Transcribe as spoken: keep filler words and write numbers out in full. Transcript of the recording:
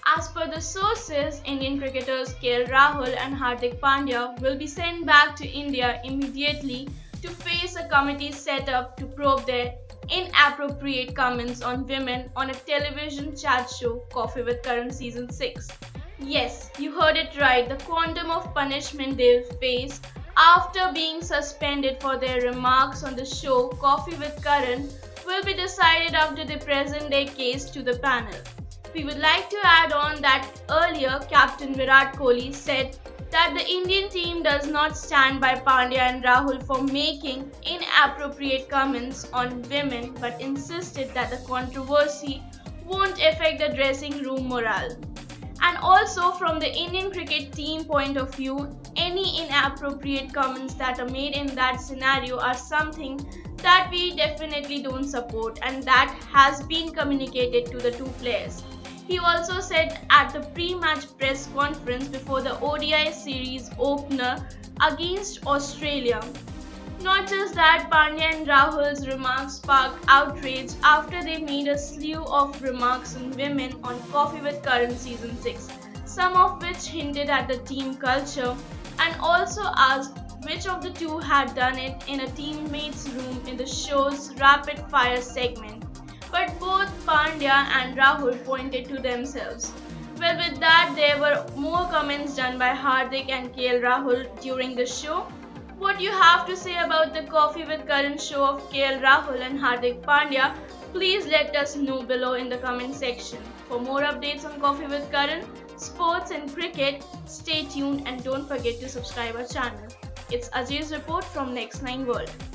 As per the sources, Indian cricketers K L Rahul and Hardik Pandya will be sent back to India immediately to face a committee set up to probe their inappropriate comments on women on a television chat show Coffee with Karan Season six. Yes, you heard it right, the quantum of punishment they'll face after being suspended for their remarks on the show Coffee with Karan will be decided after the present day case to the panel. We would like to add on that earlier Captain Virat Kohli said that the Indian team does not stand by Pandya and Rahul for making inappropriate comments on women but insisted that the controversy won't affect the dressing room morale. And also from the Indian cricket team point of view, any inappropriate comments that are made in that scenario are something that we definitely don't support, and that has been communicated to the two players. He also said at the pre-match press conference before the O D I series opener against Australia. Not just that, Pandya and Rahul's remarks sparked outrage after they made a slew of remarks on women on Coffee with Karan Season six, some of which hinted at the team culture, and also asked which of the two had done it in a teammate's room in the show's rapid fire segment. But both Pandya and Rahul pointed to themselves. Well, with that, there were more comments done by Hardik and K L Rahul during the show. What you have to say about the Coffee with Karan show of K L Rahul and Hardik Pandya, please let us know below in the comment section. For more updates on Coffee with Karan, sports and cricket, stay tuned and don't forget to subscribe our channel. It's Ajay's report from Next nine World.